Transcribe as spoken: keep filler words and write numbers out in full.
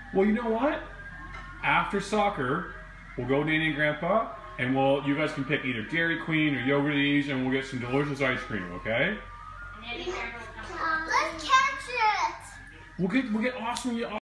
Well, you know what? After soccer, we'll go to Nanny and Grandpa, and we'll you guys can pick either Dairy Queen or Yogurties, and we'll get some delicious ice cream. Okay? Let's catch it. We'll get we'll get awesome.